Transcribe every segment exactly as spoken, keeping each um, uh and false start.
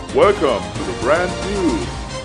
Welcome to the brand news.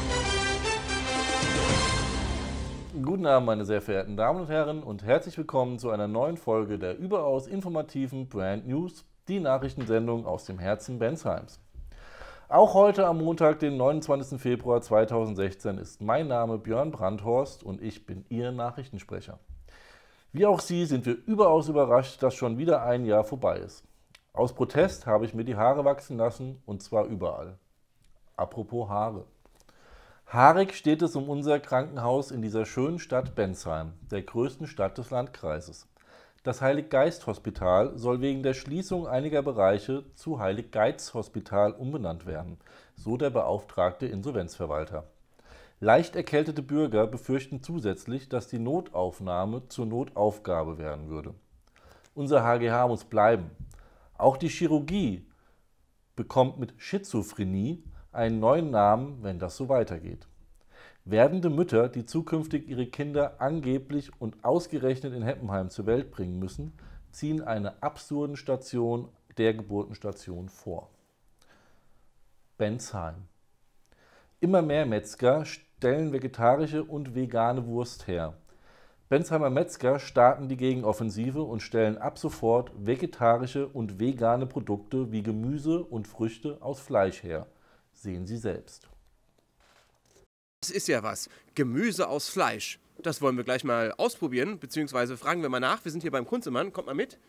Guten Abend, meine sehr verehrten Damen und Herren, und herzlich willkommen zu einer neuen Folge der überaus informativen Brand News, die Nachrichtensendung aus dem Herzen Bensheims. Auch heute am Montag, den neunundzwanzigsten Februar zweitausendsechzehn, ist mein Name Björn Brandhorst und ich bin Ihr Nachrichtensprecher. Wie auch Sie sind wir überaus überrascht, dass schon wieder ein Jahr vorbei ist. Aus Protest habe ich mir die Haare wachsen lassen, und zwar überall. Apropos Haare. Haarig steht es um unser Krankenhaus in dieser schönen Stadt Bensheim, der größten Stadt des Landkreises. Das Heilig-Geist-Hospital soll wegen der Schließung einiger Bereiche zu Heilig-Geiz-Hospital umbenannt werden, so der beauftragte Insolvenzverwalter. Leicht erkältete Bürger befürchten zusätzlich, dass die Notaufnahme zur Notaufgabe werden würde. Unser H G H muss bleiben. Auch die Chirurgie bekommt mit Schizophrenie einen neuen Namen, wenn das so weitergeht. Werdende Mütter, die zukünftig ihre Kinder angeblich und ausgerechnet in Heppenheim zur Welt bringen müssen, ziehen eine absurde Station der Geburtenstation vor. Bensheim. Immer mehr Metzger stellen vegetarische und vegane Wurst her. Bensheimer Metzger starten die Gegenoffensive und stellen ab sofort vegetarische und vegane Produkte wie Gemüse und Früchte aus Fleisch her. Sehen Sie selbst. Das ist ja was. Gemüse aus Fleisch. Das wollen wir gleich mal ausprobieren, beziehungsweise fragen wir mal nach. Wir sind hier beim Kunzemann. Kommt mal mit.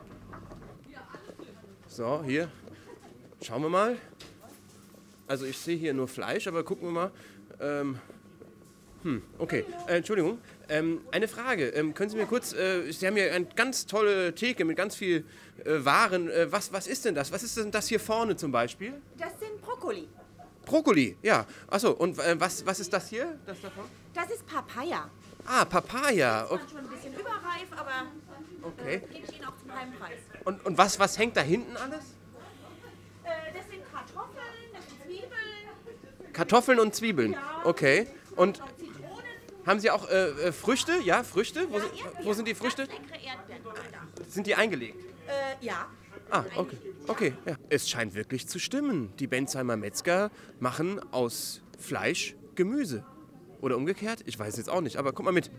So, hier. Schauen wir mal. Also ich sehe hier nur Fleisch, aber gucken wir mal. Ähm, hm, okay. Äh, Entschuldigung. Ähm, eine Frage. Ähm, können Sie mir kurz, äh, Sie haben hier eine ganz tolle Theke mit ganz viel äh, Waren. Äh, was, was ist denn das? Was ist denn das hier vorne zum Beispiel? Das sind Brokkoli. Brokkoli, ja. Achso, und äh, was, was ist das hier? Das davon? Das ist Papaya. Ah, Papaya. Das ist schon ein bisschen überreif, aber Okay. äh, gebe ich Ihnen auch zum Heimpreis. Und, und was, was hängt da hinten alles? Äh, das sind Kartoffeln, das sind Zwiebeln. Kartoffeln und Zwiebeln. Ja. Okay. Und Zitronen. haben Sie auch äh, äh, Früchte? Ja, Früchte? Wo, Ja, sind- Erdbeeren. wo sind die Früchte? Ganz leckere Erdbeeren. Sind die eingelegt? Äh, ja. Ah, okay. Okay, ja. Es scheint wirklich zu stimmen. Die Bensheimer Metzger machen aus Fleisch Gemüse. Oder umgekehrt? Ich weiß jetzt auch nicht, aber guck mal mit.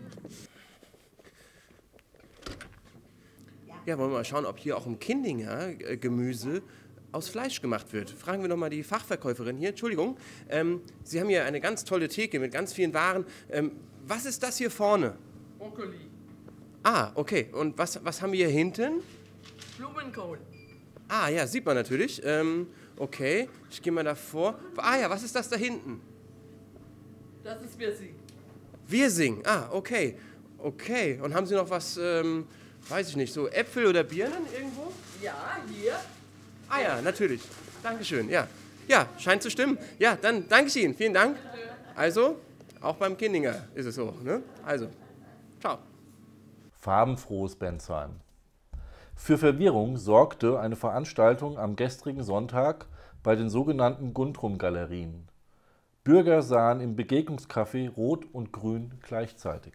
Ja, wollen wir mal schauen, ob hier auch im Kindinger äh, Gemüse aus Fleisch gemacht wird. Fragen wir noch mal die Fachverkäuferin hier. Entschuldigung, ähm, Sie haben hier eine ganz tolle Theke mit ganz vielen Waren. Ähm, was ist das hier vorne? Brokkoli, Ah, okay. Und was, was haben wir hier hinten? Blumenkohl, Ah, ja, sieht man natürlich. Ähm, okay, ich gehe mal davor. Ah ja, was ist das da hinten? das ist Wirsing. Wirsing. Ah, okay. Okay. Und haben Sie noch was, ähm, weiß ich nicht, so Äpfel oder Birnen irgendwo? Ja, hier. Ah ja, natürlich. Dankeschön, ja. Ja, scheint zu stimmen. Ja, dann danke ich Ihnen. Vielen Dank. Also, auch beim Kindinger ist es so, ne? Also, ciao. Farbenfrohes Bensheim. Für Verwirrung sorgte eine Veranstaltung am gestrigen Sonntag bei den sogenannten Guntrum-Galerien. Bürger sahen im Begegnungscafé Rot und Grün gleichzeitig.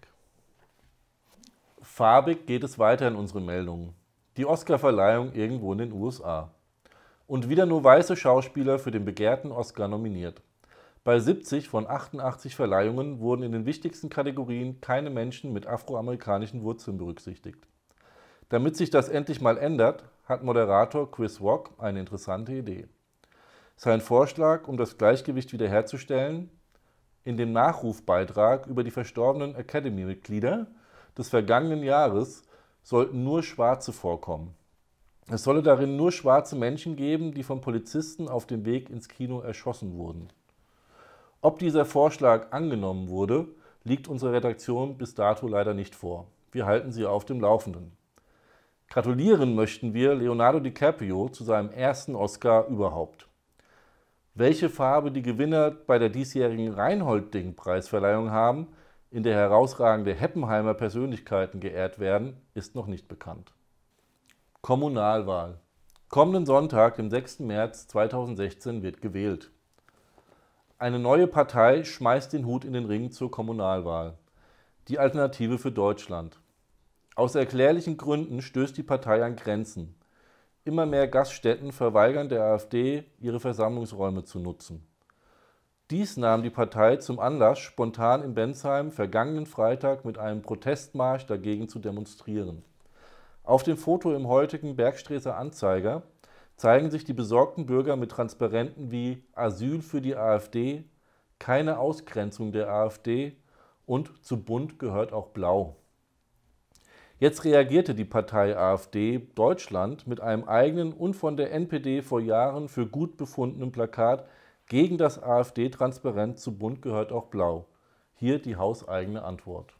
Farbig geht es weiter in unseren Meldungen. Die Oscarverleihung irgendwo in den U S A. Und wieder nur weiße Schauspieler für den begehrten Oscar nominiert. Bei siebzig von achtundachtzig Verleihungen wurden in den wichtigsten Kategorien keine Menschen mit afroamerikanischen Wurzeln berücksichtigt. Damit sich das endlich mal ändert, hat Moderator Chris Rock eine interessante Idee. Sein Vorschlag, um das Gleichgewicht wiederherzustellen: in dem Nachrufbeitrag über die verstorbenen Academy-Mitglieder des vergangenen Jahres sollten nur Schwarze vorkommen. Es solle darin nur schwarze Menschen geben, die von Polizisten auf dem Weg ins Kino erschossen wurden. Ob dieser Vorschlag angenommen wurde, liegt unserer Redaktion bis dato leider nicht vor. Wir halten Sie auf dem Laufenden. Gratulieren möchten wir Leonardo DiCaprio zu seinem ersten Oscar überhaupt. Welche Farbe die Gewinner bei der diesjährigen Reinhold-Ding-Preisverleihung haben, in der herausragende Heppenheimer Persönlichkeiten geehrt werden, ist noch nicht bekannt. Kommunalwahl. Kommenden Sonntag, dem sechsten März zweitausendsechzehn, wird gewählt. Eine neue Partei schmeißt den Hut in den Ring zur Kommunalwahl. Die Alternative für Deutschland. Aus erklärlichen Gründen stößt die Partei an Grenzen. Immer mehr Gaststätten verweigern der AfD, ihre Versammlungsräume zu nutzen. Dies nahm die Partei zum Anlass, spontan in Bensheim vergangenen Freitag mit einem Protestmarsch dagegen zu demonstrieren. Auf dem Foto im heutigen Bergstreßer Anzeiger zeigen sich die besorgten Bürger mit Transparenten wie Asyl für die AfD, keine Ausgrenzung der AfD und zu bunt gehört auch blau. Jetzt reagierte die Partei AfD Deutschland mit einem eigenen und von der N P D vor Jahren für gut befundenen Plakat gegen das AfD-Transparent zu bunt gehört auch blau. Hier die hauseigene Antwort.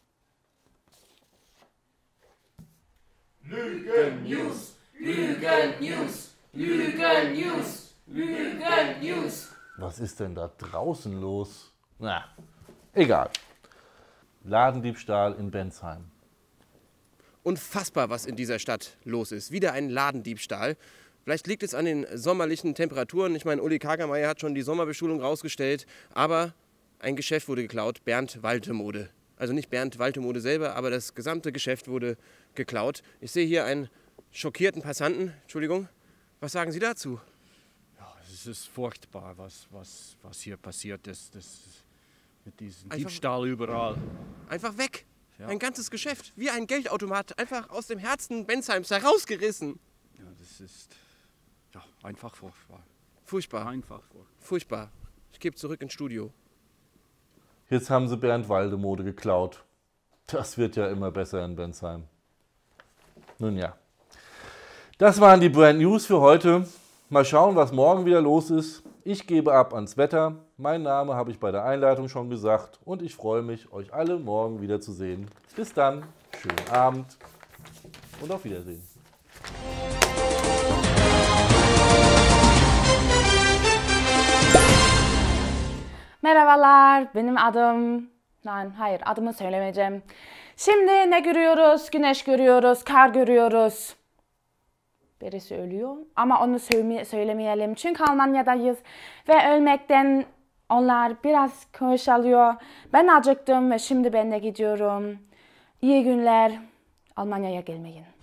Lügen News, Lügen News, Lügen News, Lügen News. Was ist denn da draußen los? Na, egal. Ladendiebstahl in Bensheim. Unfassbar, was in dieser Stadt los ist. Wieder ein Ladendiebstahl. Vielleicht liegt es an den sommerlichen Temperaturen. Ich meine, Uli Kagermeier hat schon die Sommerbeschulung rausgestellt. Aber ein Geschäft wurde geklaut, Bernd Waltemode. Also nicht Bernd Waltemode selber, aber das gesamte Geschäft wurde geklaut. Ich sehe hier einen schockierten Passanten. Entschuldigung, was sagen Sie dazu? Ja, es ist furchtbar, was, was, was hier passiert ist. Das, mit diesem Einfach- Diebstahl überall. Einfach weg. Ja. Ein ganzes Geschäft, wie ein Geldautomat, einfach aus dem Herzen Bensheims herausgerissen. Ja, das ist ja, einfach furchtbar. Furchtbar, Einfach furchtbar. furchtbar. Ich gebe zurück ins Studio. Jetzt haben sie Bernd Waldemode geklaut. Das wird ja immer besser in Bensheim. Nun ja. Das waren die Brand News für heute. Mal schauen, was morgen wieder los ist. Ich gebe ab ans Wetter. Mein Name habe ich bei der Einleitung schon gesagt. Und ich freue mich, euch alle morgen wieder zu sehen. Bis dann, schönen Abend und auf Wiedersehen. Merhabalar, benim adım... Lan hayır, adımı söylemeyeceğim. Şimdi ne görüyoruz? Güneş görüyoruz, kar görüyoruz. Birisi ölüyor ama onu söyle- söylemeyelim çünkü Almanya'dayız ve ölmekten onlar biraz köş alıyor. Ben acıktım ve şimdi ben de gidiyorum. İyi günler, Almanya'ya gelmeyin.